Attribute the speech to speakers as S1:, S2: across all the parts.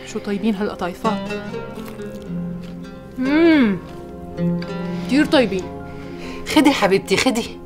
S1: شو طيبين هالقطايفات. كتير طيبين.
S2: خدي حبيبتي خدي.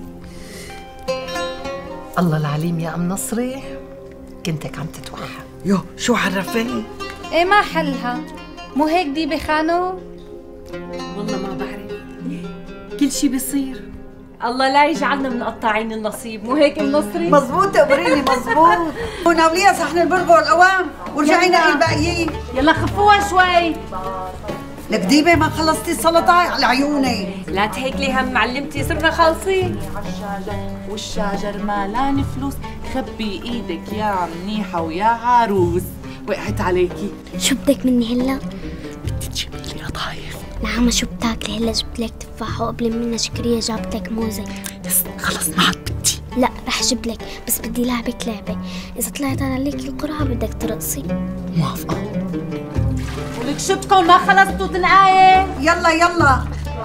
S2: الله العليم يا ام نصري، كنتك عم تتوحى.
S3: يو شو عرفك؟
S4: ايه ما حلها، مو هيك دي بخانو؟
S5: والله ما بعرف، كل شي بيصير. الله لا يجعلنا من قطاعين النصيب، مو هيك النصري؟
S3: مزبوط تقبريني مزبوط. وناوليها صحن البرغل والقوام ورجعي نقي الباقيين.
S5: يلا خفوها شوي.
S3: الكديبه ما خلصتي السلطه على عيوني.
S5: لا تهيكلي هم معلمتي، صرنا خالصين.
S6: والشاجر مالان فلوس، خبي ايدك يا منيحه ويا عروس، وقعت عليكي.
S7: شو بدك مني هلا؟
S6: بدي تجيبي لي قطايف.
S7: نعم شو بتاكلي هلا؟ جبت لك تفاحه وقبل منها شكريه جابت لك موزه.
S6: بس خلص ما عاد بدي.
S7: لا رح جيب لك، بس بدي لعبك لعبه، اذا طلعت انا عليك القرعه بدك ترقصي.
S6: موافقه.
S5: ولك شو بدكم ما خلصتوا تنعايه؟
S3: يلا يلا.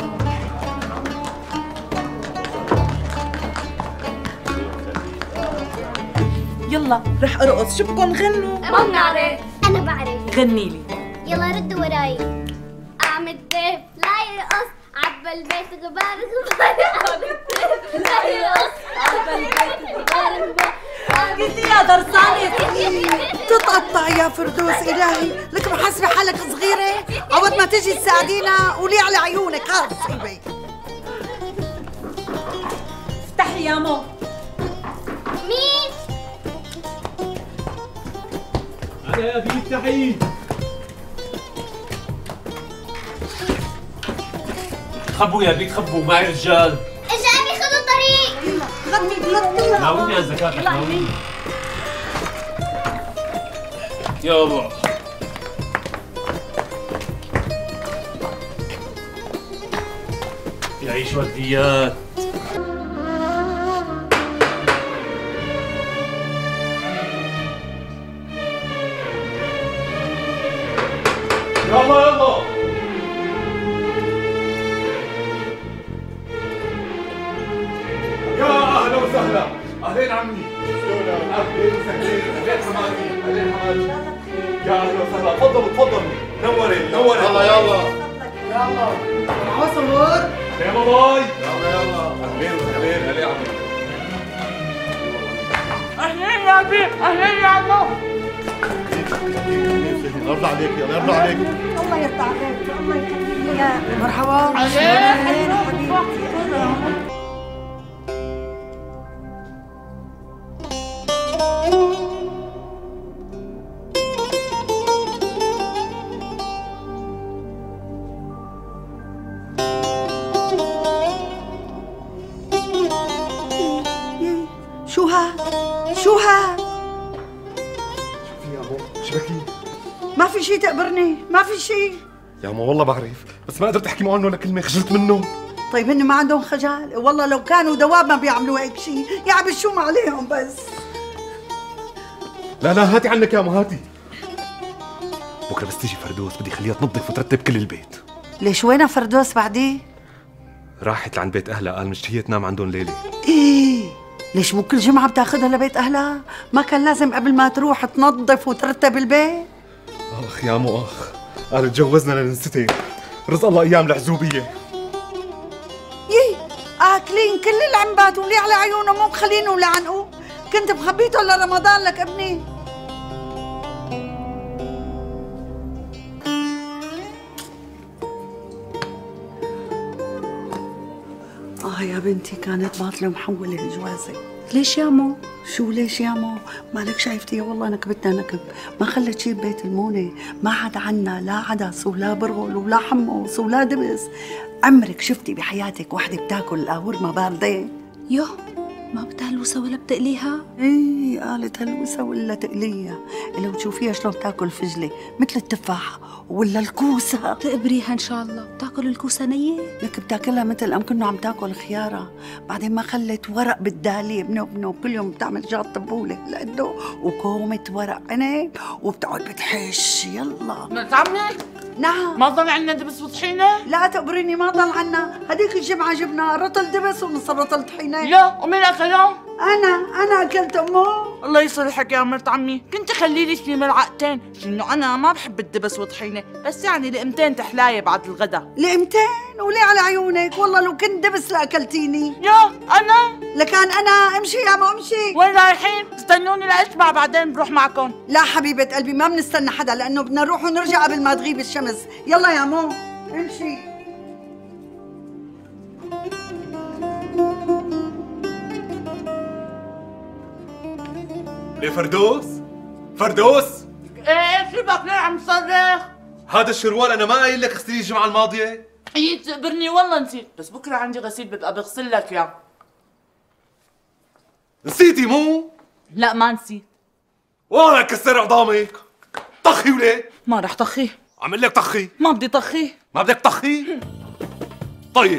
S6: يلا رح ارقص، شو بدكم غنوا؟
S7: ما بنعرف. انا بعرف.
S6: غني لي.
S7: يلا ردوا وراي. قام الضيف لا يرقص، عبى البيت غبار غبار. قام الضيف لا يرقص، عبى البيت غبار غبار.
S5: قلتي يا درسانه
S3: تتقطع يا فردوس الهي، لك محاسبه حالك صغيره، عوض ما تجي تساعدينا قولي على عيونك. هذا مصيبه.
S5: افتحي يا مو.
S7: مين؟
S8: أنا يا بنت افتحي. خبوا يا بنت خبوا، معي رجال.
S7: اجاني خذوا الطريق.
S3: غطي
S8: ناولني يا زكاتك ناولني. يابا يعيش وديات. يلا يلا. يا اهلا وسهلا. اهلين عمي. اهلين وسهلين. اهلين حماتي. اهلين حماتي. يا اهلا وسهلا. تفضلوا تفضلوا. نوري نوري. يلا يلا
S3: يلا. عصر.
S8: يلا باي. يلا يلا. اهلين وسهلين. اهلين عمي.
S6: اهلين يا بي، اهلين يا عمو.
S8: يرضى عليك يلا يرضى عليك.
S3: الله يرضى عليك. الله يخليك يا مرحبا.
S6: اهلين
S3: حبيبتي. شو هاد؟ شو هاد؟
S8: شوفي يا مو شبكي.
S3: ما في شي تقبرني، ما في شي.
S8: يا مو والله بعرف، بس ما قدرت احكي معه ولا كلمه، خجلت منه.
S3: طيب هن ما عندهم خجال؟ والله لو كانوا دواب ما بيعملوا هيك شيء، يعبشوا عليهم بس.
S8: لا لا هاتي عنك يا مو هاتي. بكره بس تيجي فردوس بدي خليها تنظف وترتب كل البيت.
S3: ليش وينها فردوس بعدين؟
S8: راحت لعند بيت اهلها، قال مش هي تنام عندهم ليله.
S3: ايه ليش مو كل جمعة بتاخذها لبيت اهلها؟ ما كان لازم قبل ما تروح تنظف وترتب البيت؟
S8: اخ يا مو اخ، قال تجوزنا لنستين، رزق الله ايام العزوبيه.
S3: يي اكلين كل العنبات واللي على عيونهم مو مخلينه لعنقوا، كنت مخبيته لرمضان لك ابني. يا بنتي كانت باطلة ومحولة الجوازة.
S5: ليش يا مو؟
S3: شو ليش يا مو؟ مالك شايفتي والله نكبتنا نكب، ما خلت شي ببيت المونة، ما عاد عنا لا عدس ولا برغل ولا حمص ولا دبس. عمرك شفتي بحياتك وحدة بتاكل القاورمة باردة؟
S5: يوه ما بتهلوسة ولا بتقليها؟
S3: ايه قالت هلوسة ولا تقليها، لو تشوفيها شلون بتاكل فجلة مثل التفاحة ولا الكوسة.
S5: تقبريها ان شاء الله، بتاكل الكوسة نية؟
S3: لك بتاكلها مثل ام كنه عم تاكل خيارة، بعدين ما خلت ورق بالدالية ابنه كل يوم بتعمل جات طبولة لقده وكومة ورق عنب وبتقعد بتحش. يلا
S6: بتعمل؟
S3: نعم.
S6: ما ضل عندنا دبس وطحينة؟
S3: لا تقبريني ما ضل عنا، هديك الجمعة جبنا رطل دبس ونص رطل طحينة.
S6: لا ومين اكلهم؟
S3: أنا أكلت أمه.
S6: الله يصلحك يا مرت عمي، كنت خلي لي شي ملعقتين، لانه انا ما بحب الدبس وطحينه، بس يعني لقمتين تحلايه بعد الغدا.
S3: لقمتين؟ وليه على عيونك؟ والله لو كنت دبس لاكلتيني.
S6: يا انا
S3: لكان انا امشي يا ما امشي.
S6: وين رايحين؟ استنوني لاشبع بعدين بروح معكم.
S3: لا حبيبة قلبي ما بنستنى حدا، لانه بدنا نروح ونرجع قبل ما تغيب الشمس. يلا يا مو امشي.
S8: ليه فردوس؟ فردوس؟
S6: ايه شو بك ليه عم تصرخ؟
S8: هذا الشروال انا ما قايل لك اغسليه الجمعه الماضيه؟
S6: اي تقبرني والله نسيت، بس بكره عندي غسيل ببقى بغسل لك اياه.
S8: نسيتي مو؟
S6: لا ما نسيت.
S8: والله كسر عظامك. طخي وليه؟
S6: ما رح طخيه.
S8: عم لك طخي.
S6: ما بدي طخيه.
S8: ما بدك طخي؟ طيب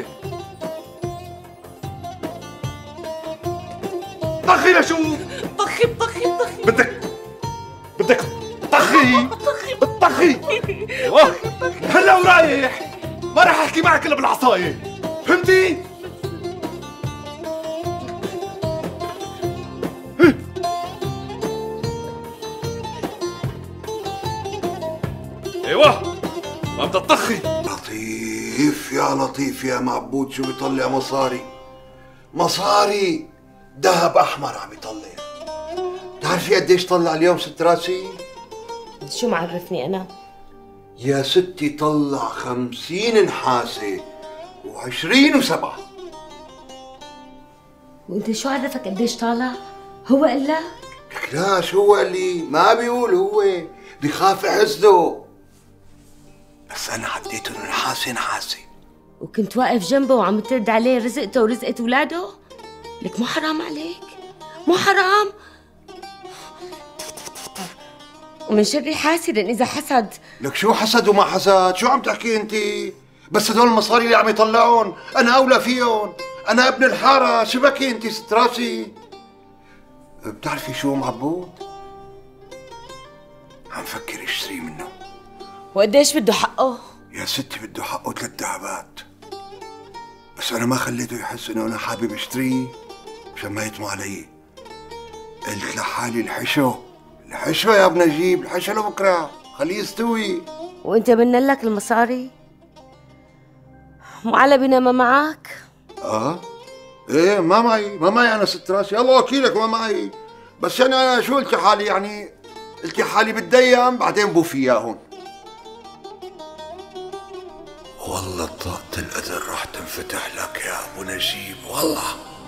S8: طخي لشوف.
S6: طخي
S8: بدك طخي. طخي هلا ورايح، ما راح احكي معك الا بالعصايه، فهمتي؟ ايوه ما بدها تطخي.
S9: لطيف يا لطيف يا معبود، شو بيطلع مصاري ذهب احمر عم يطلع. بتعرفي قديش طلع اليوم ست راسي؟
S10: شو معرفني انا؟
S9: يا ستي طلع 50 نحاسه و20 و7.
S10: وانت شو عرفك قديش طالع؟ هو قال لك؟
S9: لك لا، شو هو قال لي؟ ما بيقول، هو بخاف يحسده. بس انا عديته انه نحاسه.
S10: وكنت واقف جنبه وعم ترد عليه رزقته ورزقة اولاده؟ لك مو حرام عليك؟ مو حرام؟ ومن شر حاسد اذا حسد.
S9: لك شو حسد وما حسد؟ شو عم تحكي انت؟ بس هدول المصاري اللي عم يطلعون انا اولى فيهم، انا ابن الحاره. شو بكي انت ست راسي؟ بتعرفي شو معبود؟ عم فكر اشتري منه.
S10: وقديش بده حقه؟
S9: يا ستي بده حقه 3 دهبات، بس انا ما خليته يحس انه انا حابب اشتريه مشان ما يطمع علي. قلت لحالي الحشو يا ابن نجيب، الحشو لبكره، خليه يستوي.
S10: وانت منلك المصاري؟ مو على بنا ما معك؟
S9: ايه ما معي انا ست راسي، الله وكيلك ما معي. بس يعني انا شو قلت حالي، يعني قلت حالي بتديم بعدين بوفي اياهم. والله طاقة القدر راح تنفتح لك يا ابو نجيب والله.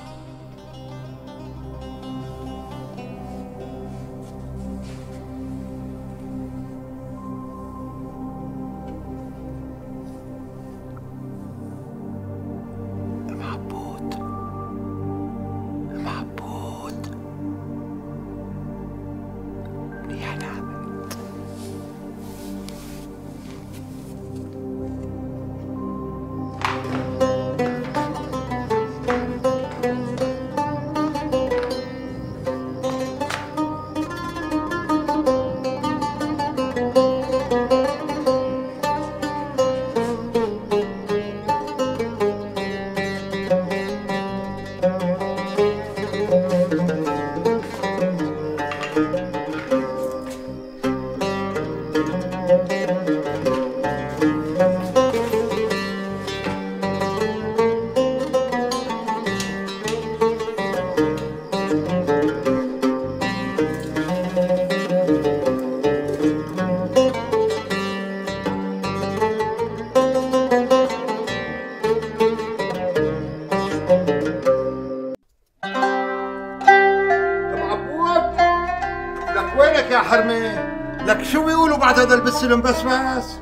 S9: يا حرمه، لك شو بيقولوا بعد هذا البس المبسبس؟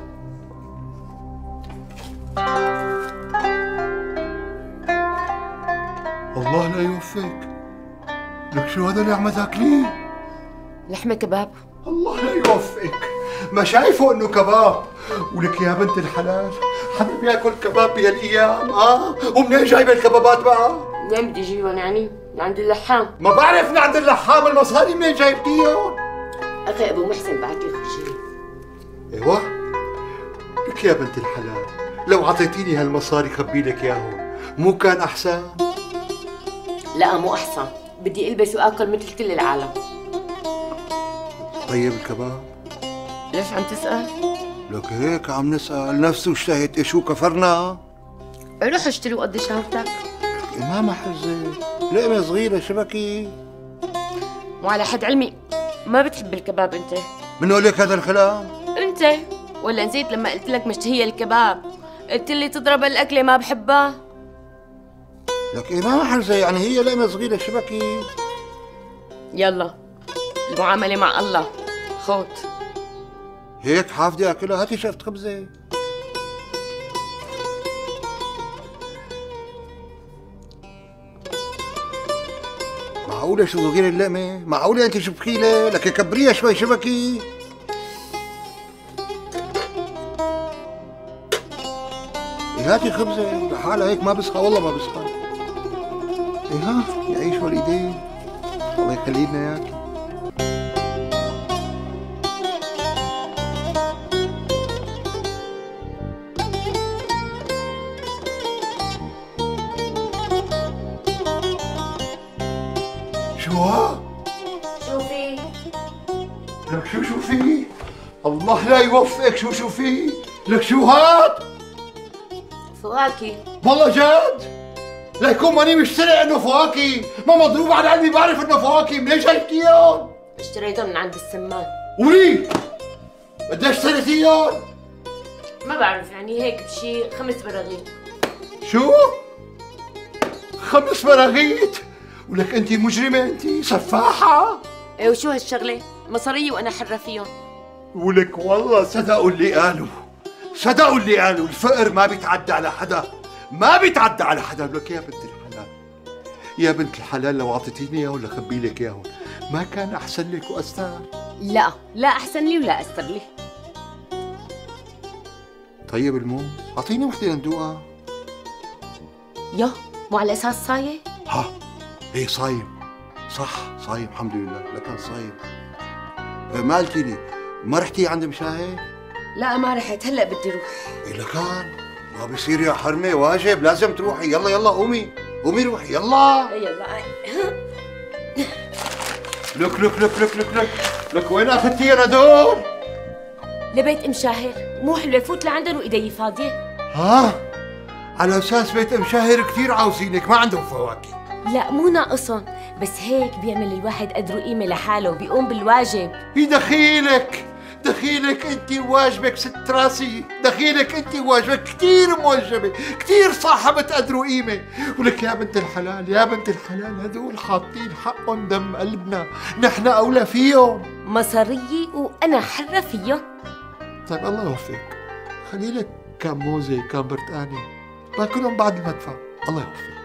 S9: الله لا يوفقك. لك شو هذا اللي عم تاكليه؟
S10: لحمة كباب.
S9: الله لا يوفقك، ما شايفه انه كباب؟ ولك يا بنت الحلال حابب ياكل كباب بهالايام؟ ومنين جايبه الكبابات بقى؟
S10: منين بدي اجيبهم يعني؟ من عند اللحام.
S9: ما بعرف من عند اللحام، المصاري منين جايبتيهم؟
S10: اخي ابو محسن بعت لي خرجين.
S9: ايوه؟ لك يا بنت الحلال لو عطيتيني هالمصاري خبي لك اياهم، مو كان احسن؟
S10: لا مو احسن، بدي البس واكل مثل كل العالم.
S9: طيب الكباب؟
S10: ليش عم تسأل؟
S9: لك هيك عم نسأل نفسه اشتهت شو كفرنا؟
S10: روح اشتري وقضي شهرتك.
S9: إمامة حزة لقمة صغيرة شبكي.
S10: وعلى حد علمي ما بتحب الكباب انت.
S9: من قول لك هذا الكلام؟
S10: انت ولا نسيت لما قلت لك مشتهية الكباب قلت لي تضرب الأكلة ما بحبها؟
S9: لك إمامة حزة يعني هي لقمة صغيرة شبكي.
S10: يلا المعاملة مع الله. خوت
S9: هيك حافظي أكلها. هاتي شفت خبزة. معقولة شو صغيرة اللقمة؟ معقولة أنت شو بخيلة؟ لك كبريها شوي شبكي. هاتي خبزة لحالها هيك ما بسخى والله ما بسخى. إيه ها يعيش والإيدين الله يخلي لنا إياك. شو ها؟
S10: شو في؟
S9: لك شو في؟ الله لا يوفقك. شو في؟ لك شو هاد؟
S10: فواكه.
S9: والله جد؟ ليكون ماني مشتري انه فواكه، ما مضروب على قلبي بعرف انه فواكه، منين جايبتيهم؟
S10: اشتريتهم من عند السمان.
S9: ولي؟ قديش اشتريتيهم؟
S10: ما بعرف يعني هيك بشي 5 براغيث.
S9: شو؟ 5 براغيث؟ ولك انت مجرمة انت، سفاحة.
S10: ايه وشو هالشغلة؟ مصارية وانا حرة فيهم.
S9: ولك والله صدقوا اللي قالوا، صدقوا اللي قالوا، الفقر ما بيتعدى على حدا، ما بيتعدى على حدا. لك يا بنت الحلال، يا بنت الحلال لو اعطيتيني اياهم لخبي لك اياهم، ما كان احسن لك واستر؟
S10: لا احسن لي ولا استر لي.
S9: طيب الموز اعطيني وحده لندوقها.
S10: يا مو على اساس صايم؟
S9: ها ايه صايم صح، صايم الحمد لله. لكن صايم. ما قلتي لي ما رحتي عند مشاهد؟
S10: لا ما رحت، هلا بدي روح.
S9: إيه لكان ما بصير يا حرمه، واجب لازم تروحي. يلا يلا قومي قومي روحي يلا.
S10: يلا
S9: لك لك لك لك لك لك لك وين اخذتينا دول؟
S10: لبيت ام شاهر، مو حلوه فوت لعندهم وايدي فاضيه.
S9: ها على اساس بيت ام شاهر كثير عاوزينك، ما عندهم فواكه.
S10: لا مو ناقصهم، بس هيك بيعمل الواحد قدره قيمه لحاله وبيقوم بالواجب.
S9: دخيلك دخيلك انت واجبك ست راسي، دخيلك انت واجبك كثير موجبه، كثير صاحبة قدر وقيمه. ولك يا بنت الحلال، يا بنت الحلال هذول حاطين حقهم دم قلبنا، نحن اولى فيهم.
S10: مصارية وانا حرة فيهم.
S9: طيب الله يوفقك، خلي لك كم موزه كم برتقانه باكلهم بعد المدفع. الله يوفقك.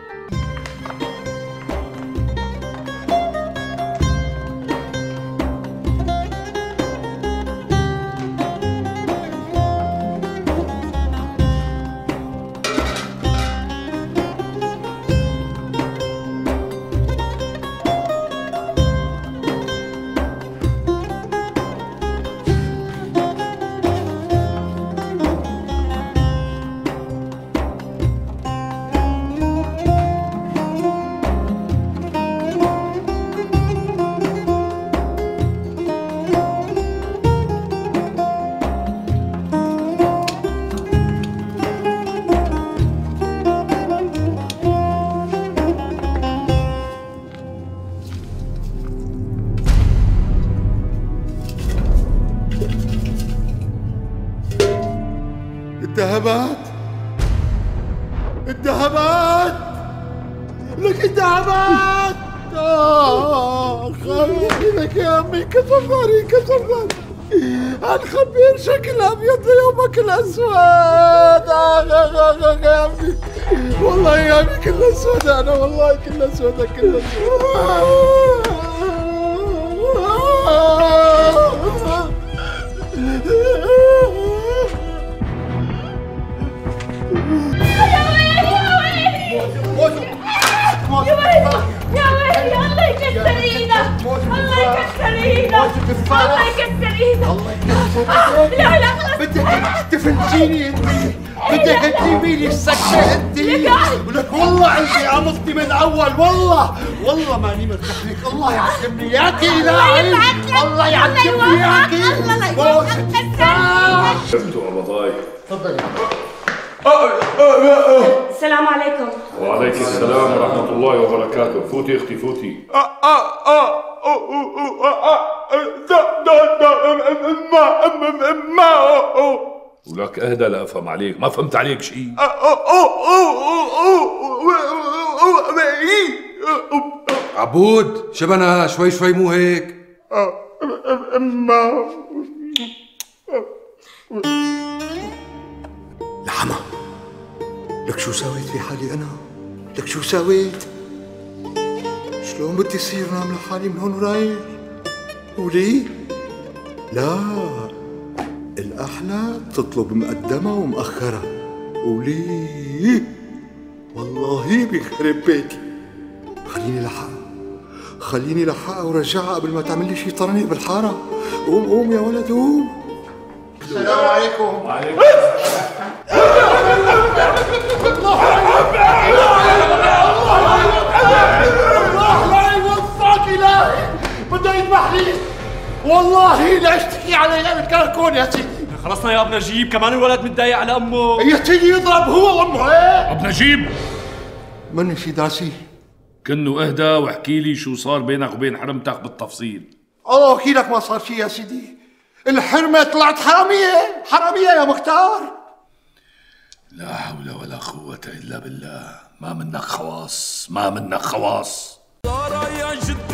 S9: الذهبات الذهبات لك الذهبات. خلي لك يا امي، كسر ظهري كسر ظهري. الخبير شكل ابيض يومك الاسود. يا امي والله يا امي كل اسود، انا والله كل اسود كل اسود.
S5: يا ويلي الله يكسر ايدك، الله يكسر ايدك، الله يكسر ايدك.
S9: الله يكسر ايدك.
S5: لا لا خلص
S9: بدك تفلسيني انت، بدك تجيبي لي السكتة انت؟ ولك والله عندي قمصتي من اول، والله ماني مرتاح لك. الله يعلمني اياكي الهي، الله يعلمني اياكي.
S8: شفتوا ابو ضايع.
S9: تفضلي.
S10: السلام عليكم.
S8: وعليكم السلام ورحمة الله وبركاته. فوتي اختي فوتي. ولك اهدى لا افهم عليك، ما فهمت عليك شيء.
S11: عبود شبنا شوي مو هيك.
S9: لحما لك شو سويت في حالي انا؟ لك شو سويت؟ شلون بدي يصير نام لحالي من هون ورايح؟ ولي؟ لا الأحلى تطلب مقدمة ومأخرة. ولي والله بيخرب بيتي. خليني لحقها ورجعها قبل ما تعمل لي شي طرني بالحارة. قوم يا ولد قوم. السلام عليكم. وعليكم الله لا يوفقك إلهي، بده يذبح لي والله لا اشتكي علي الكركون يا سيدي.
S12: خلصنا يا ابن نجيب، كمان الولد متضايق على امه.
S9: يا سيدي يضرب هو وامه. ايه
S8: ابن نجيب
S9: مني شي داسي.
S8: كنه اهدى واحكي لي شو صار بينك وبين حرمتك بالتفصيل.
S9: الله وكيلك ما صار شي يا سيدي. الحرمة طلعت حرامية يا مختار.
S8: لا حول ولا قوة إلا بالله. ما منك خواص.